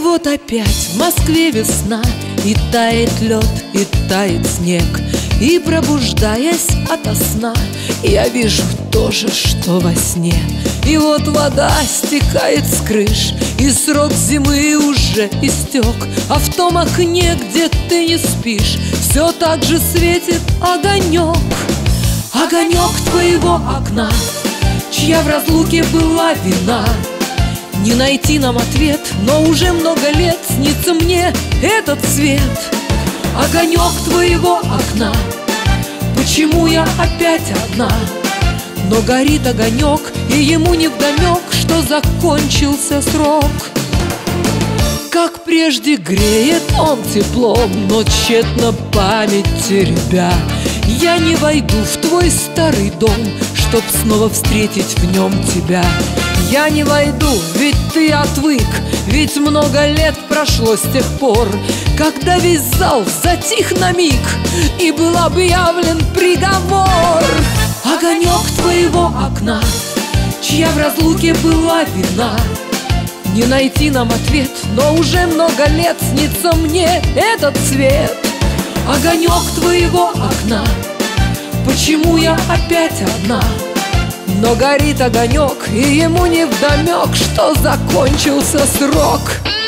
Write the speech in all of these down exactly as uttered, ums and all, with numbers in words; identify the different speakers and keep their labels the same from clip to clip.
Speaker 1: вот опять в Москве весна, и тает лед, и тает снег. И пробуждаясь ото сна, я вижу то же, что во сне. И вот вода стекает с крыш, и срок зимы уже истек. А в том окне, где ты не спишь, все так же светит огонек. Огонек твоего окна, чья в разлуке была вина. Не найти нам ответ, но уже много лет снится мне этот свет. Огонек твоего окна, почему я опять одна? Но горит огонек, и ему невдомек, что закончился срок. Как прежде греет он теплом, но тщетно память теребя, я не войду в твой старый дом, чтоб снова встретить в нем тебя. Я не войду, ведь ты отвык, ведь много лет прошло с тех пор, когда весь зал затих на миг, и был объявлен приговор. Огонек твоего окна, чья в разлуке была вина. Не найти нам ответ, но уже много лет снится мне этот цвет. Огонек твоего окна, почему я опять одна? Но горит огонек, и ему невдомек, что закончился срок.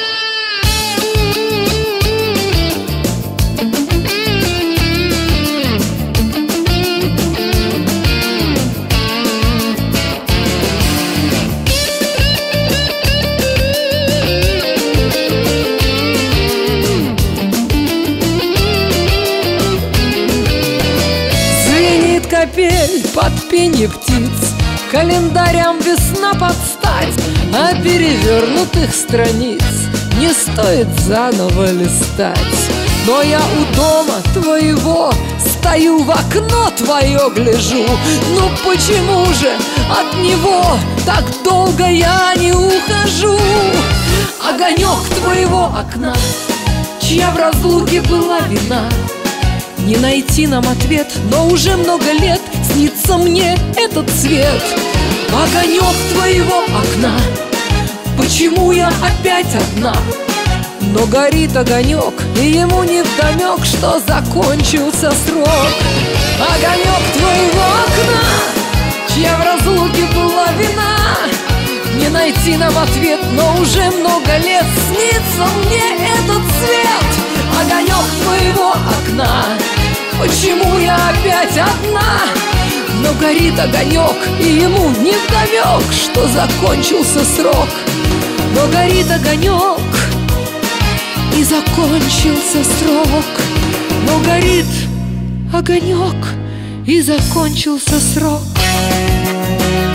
Speaker 1: Звенит капель под пенье птиц, календарям весна подстать, а перевернутых страниц не стоит заново листать. Но я у дома твоего стою, в окно твое гляжу. Ну почему же от него так долго я не ухожу? Огонек твоего окна, чья в разлуке была вина. Не найти нам ответ, но уже много лет снится мне этот цвет. Огонек твоего окна, почему я опять одна? Но горит огонек, и ему невдомек, что закончился срок. Огонек твоего окна, чья в разлуке была вина. Не найти нам ответ, но уже много лет снится мне этот цвет. Огонек твоего окна, почему я опять одна? Но горит огонек, и ему невдомек, что закончился срок. Но горит огонек, и закончился срок. Но горит огонек, и закончился срок.